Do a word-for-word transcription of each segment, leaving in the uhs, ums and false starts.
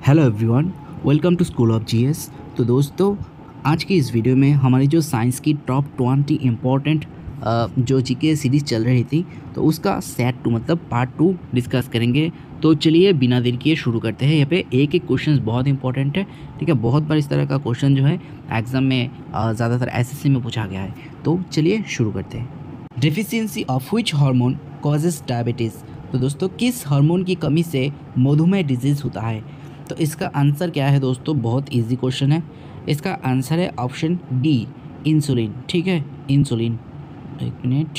Hello everyone, welcome to school of GS. तो दोस्तों, आज की इस वीडियो में हमारी जो साइंस की टॉप ट्वेंटी इम्पोर्टेंट जो जीके सीरीज़ चल रही थी, तो उसका सेट टू मतलब पार्ट टू डिस्कस करेंगे। तो चलिए बिना देर किए शुरू करते हैं। यहाँ पे एक एक क्वेश्चन बहुत इंपॉर्टेंट है, ठीक है। बहुत बार इस तरह का क्वेश्चन जो है एग्जाम में ज़्यादातर एसएससी में पूछा गया है। तो चलिए शुरू करते हैं। Deficiency of which hormone causes diabetes. तो दोस्तों, किस हार्मोन की कमी से मधुमेह डिजीज़ होता है? तो इसका आंसर क्या है दोस्तों? बहुत इजी क्वेश्चन है। इसका आंसर है ऑप्शन डी, इंसुलिन, ठीक है। इंसुलिन, एक मिनट,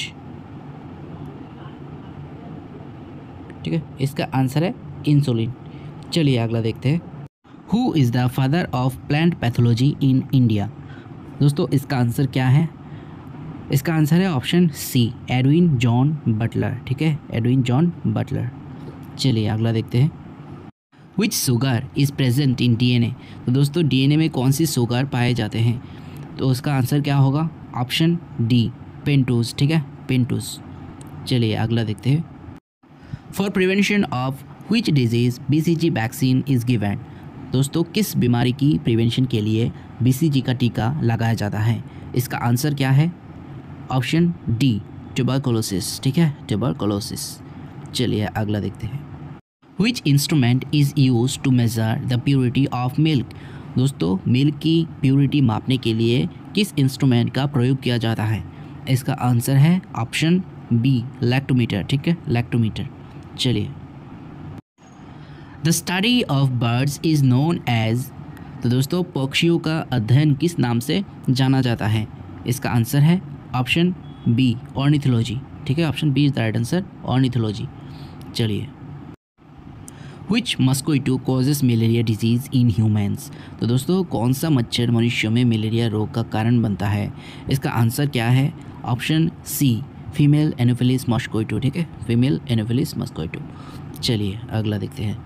ठीक है। इसका आंसर है इंसुलिन। चलिए अगला देखते हैं। Who is the father of plant pathology in India? दोस्तों, इसका आंसर क्या है? इसका आंसर है option C, Edwin John Butler, ठीक है। Edwin John Butler. चलिए अगला देखते हैं। Which sugar is present in DNA? तो दोस्तों, डीएनए में कौन सी शुगर पाए जाते हैं? तो उसका आंसर क्या होगा? ऑप्शन डी, पेंटोज, ठीक है। पेंटोज। चलिए अगला देखते हैं। For prevention of which disease BCG vaccine is given? दोस्तों, किस बीमारी की प्रिवेंशन के लिए बीसीजी का टीका लगाया जाता है? इसका आंसर क्या है? ऑप्शन डी, ट्यूबरकुलोसिस, ठीक है। ट्यूबरकुलोसिस। चलिए अगला देखते हैं। Which instrument is used to measure the purity of milk? दोस्तों, मिल्क की प्योरिटी मापने के लिए किस इंस्ट्रूमेंट का प्रयोग किया जाता है? इसका आंसर है ऑप्शन बी, लैक्टोमीटर, ठीक है। लैक्टोमीटर। चलिए। The study of birds is known as. तो दोस्तों, पक्षियों का अध्ययन किस नाम से जाना जाता है? इसका आंसर है ऑप्शन बी, ऑर्निथोलॉजी, ठीक है। Option B is the right answer, ornithology. चलिए। Which mosquito causes malaria disease in humans? तो दोस्तों, कौन सा मच्छर मनुष्यों में मलेरिया रोग का कारण बनता है? इसका आंसर क्या है? Option C, female anopheles mosquito, ठीक है। Female anopheles mosquito. चलिए अगला देखते हैं।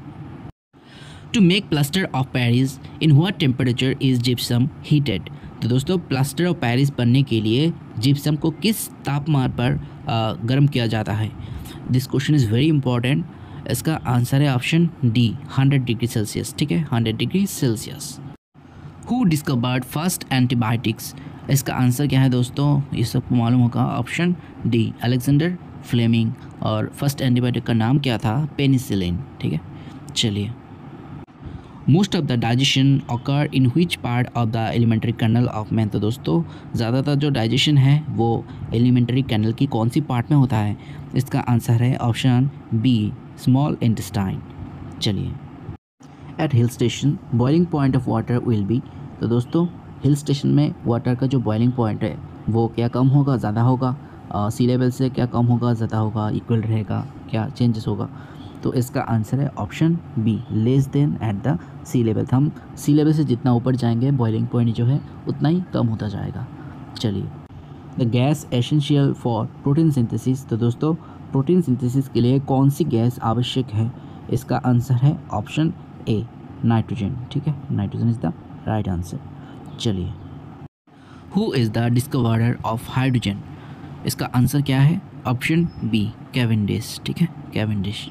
To make plaster of Paris in what temperature is gypsum heated? तो दोस्तों, प्लास्टर ऑफ पेरिस बनने के लिए जिप्सम को किस तापमान पर गर्म किया जाता है? This question is very important. इसका आंसर है option D, hundred degree Celsius, ठीक है। Hundred degree Celsius. Who discovered first antibiotics? इसका आंसर क्या है दोस्तों? ये सबको मालूम होगा। Option D, Alexander Fleming. और फर्स्ट एंटीबायोटिक का नाम क्या था? पेनिसिलिन, ठीक है। चलिए। Most of the digestion occur in which part of the alimentary canal of man? तो दोस्तों, ज़्यादातर जो डाइजेशन है वो एलिमेंट्री कैनल की कौन सी पार्ट में होता है? इसका आंसर है ऑप्शन बी, स्मॉल इंटेस्टाइन। चलिए। At hill station boiling point of water will be? तो दोस्तों, हिल स्टेशन में वाटर का जो बॉइलिंग पॉइंट है वो क्या कम होगा, ज़्यादा होगा? सी लेवल से क्या कम होगा, ज़्यादा होगा, इक्वल रहेगा, क्या चेंजेस होगा? तो इसका आंसर है option B, less than at the sea level. हम सी लेवल से जितना ऊपर जाएंगे बॉइलिंग पॉइंट जो है उतना ही कम होता जाएगा। चलिए। The gas essential for protein synthesis? तो दोस्तों, प्रोटीन सिंथेसिस के लिए कौन सी गैस आवश्यक है? इसका आंसर है ऑप्शन ए, नाइट्रोजन, ठीक है। Nitrogen is the right answer. चलिए। Who is the discoverer of hydrogen? इसका आंसर क्या है? ऑप्शन बी, कैवेंडिश, ठीक है। Cavendish.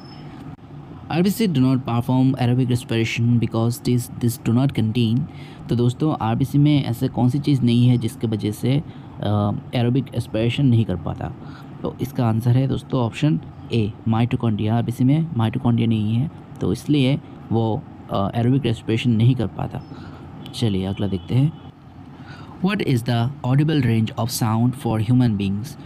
RBC do not perform aerobic respiration because this this do not contain. तो दोस्तों, आरबीसी में ऐसे कौन सी चीज़ नहीं है जिसके वजह से एरोबिक रेस्पिरेशन नहीं कर पाता? तो इसका आंसर है दोस्तों ऑप्शन ए, माइटोकॉन्ड्रिया। आरबीसी में माइटोकॉन्ड्रिया नहीं है, तो इसलिए वो एरोबिक रेस्पिरेशन नहीं कर पाता। चलिए अगला देखते हैं। What is the audible range of sound for human beings?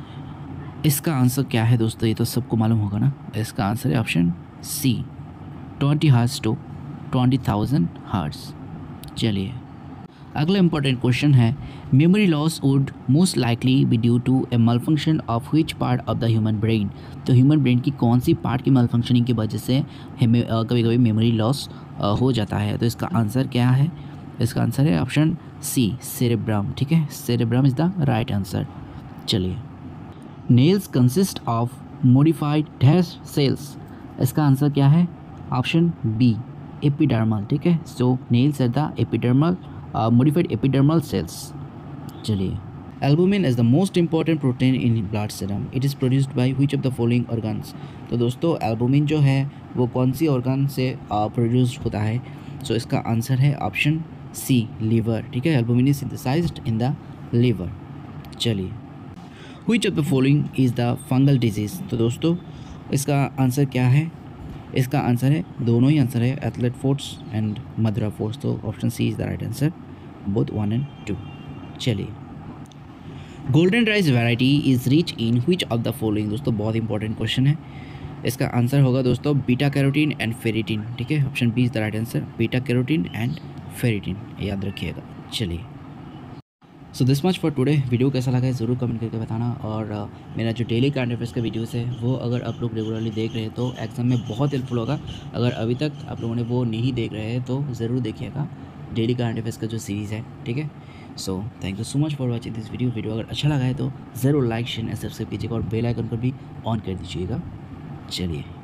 इसका आंसर क्या है दोस्तों? ये तो सबको मालूम होगा ना। इसका आंसर है option C, twenty hertz to twenty thousand hertz. चलिए अगला इंपॉर्टेंट क्वेश्चन है। Memory loss would most likely be due to a malfunction of which part of the human brain? तो ह्यूमन ब्रेन की कौन सी पार्ट की मलफंक्शनिंग की वजह से हमें कभी कभी मेमोरी लॉस हो जाता है? तो इसका आंसर क्या है? इसका आंसर है ऑप्शन सी, सेरेब्रम, ठीक है। Cerebrum is the right answer. चलिए। Nails consist of modified dash cells? इसका आंसर क्या है? ऑप्शन बी, एपिडर्मल, ठीक है। So nails are the epidermal modified epidermal cells. चलिए। Albumin is the most important protein in blood serum, it is produced by which of the following organs. तो दोस्तों albumin जो है वो कौन सी ऑर्गन से प्रोड्यूस होता है? सो so, इसका आंसर है ऑप्शन सी, लीवर। ठीक है, albumin is synthesized in the liver. चलिए, which of the following is the fungal disease. तो दोस्तों इसका आंसर क्या है? इसका आंसर है, दोनों ही आंसर है, athlete's foot and Madura foot. तो option C is the right answer, both one and two. चलिए, golden rice variety is rich in which of the following. दोस्तों बहुत इंपॉर्टेंट क्वेश्चन है, इसका आंसर होगा दोस्तों बीटा कैरोटीन एंड फेरिटिन। ठीक है, option B is the right answer, beta carotene and ferritin, याद रखिएगा। चलिए, so this much for today. Video कैसा लगा है ज़रूर कमेंट करके बताना। और uh, मेरा जो डेली करंट अफेयर्स का वीडियोस है वो अगर आप लोग रेगुलरली देख रहे हैं तो एग्ज़ाम में बहुत हेल्पफुल होगा। अगर अभी तक आप लोगों ने वो नहीं देख रहे हैं तो ज़रूर देखिएगा डेली करंट अफेयर्स का जो सीरीज़ है। ठीक है, so thank you so much for watching this video. Video अगर अच्छा लगा है तो ज़रूर लाइक शेयर एंड सब्सक्राइब कीजिएगा और बेल आइकन पर भी ऑन कर दीजिएगा। चलिए।